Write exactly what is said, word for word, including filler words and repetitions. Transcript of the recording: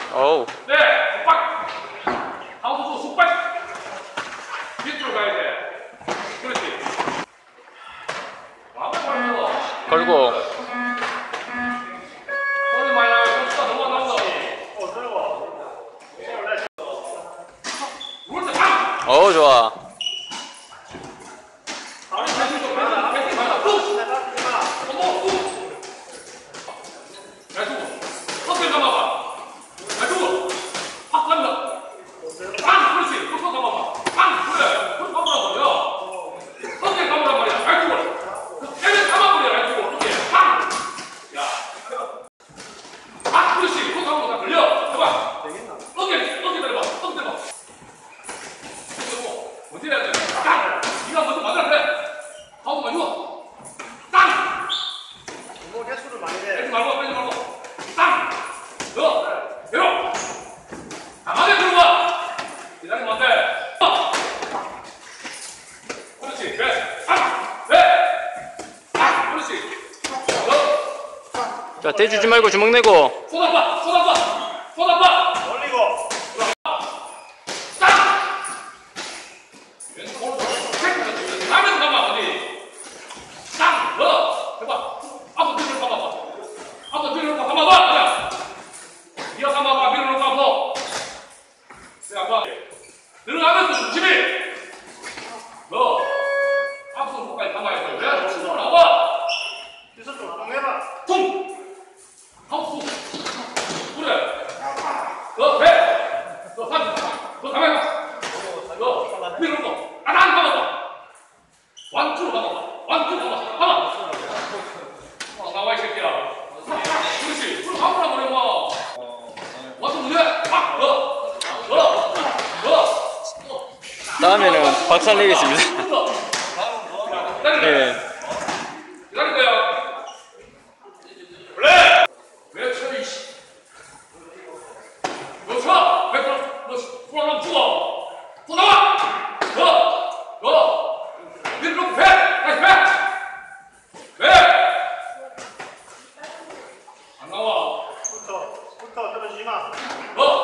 어우. 네, 속박. 하우스 속박. 밑으로 가야 돼. 그렇지. 마음에 걸고. 걸고. 소리 많이 나요. 속수가 너무 나온다. 어, 들어가. 그렇지. 방. 어우, 좋아. 아니, 패스 좀 패스. 패스 말아. 뚝. 어머, 뚝. 잘 주고. 턱을 감아봐. 잘 주고. 확 간다. 빵! 그렇지. 턱을 감아봐. 빵! 그래. 턱을 감아란 말이야. 턱을 감아란 말이야. 잘 주고. 애를 감아버려. 잘 주고. 이렇게. 빵! 야. 아, 그렇지. 턱 감아봐. 다 걸려. 해봐. 어깨, 어깨 들어봐. 어깨 들어봐. 어떻게 해야 돼? 땅! 네가 먼저 만들어 그래. 하고 마주워. 땅! 너무 개수를 많이 내. 빼지 말고 빼지 말고. 땅! 너! 내려! 강하게 들어가! 기다리면 안 돼. 어! 그렇지. 배. 땅! 배! 땅! 그렇지. 너! 자, 떼주지 말고 주먹 내고. 쏟아봐! 쏟아봐! 쏟아봐! 올리고. 땅! 왼손 오른손 체크. 가면 가봐 어디? 땅! 너! 해봐. 앞으로 뒤로 가봐봐. 앞으로 뒤로 가봐봐. 그냥. 이어 가봐봐. 밀어놓고 앞으로. 그래 아빠. 들어가면서 조심히. 너. 앞으로 끝까지 가봐야 돼. 왜? 치고 나와. 기술 좀 해봐. 퉁! 하우스. 그래. 너 배. 너 삼. 너 가만히 가. 너 밀어놓고. 아, 난 가봐봐. 완투로 가봐봐. 완투로 가봐. 가봐. 어, 나와 이 새끼야. 그렇지. 그럼 가보라 그래 뭐. 완투 문제. 아, 너. 너. 너. 다음에는 박살 내겠습니다. 예. 기다릴 거야. 그래. 왜 쳐, 이씨. 너 쳐. 왜 그럼, 너, 그럼 죽어. 또 나와. 너. 너. 밀어놓고 배. 다시 배. 배. 안 나와. 붙어. 붙어. 떨어지지 마. 너.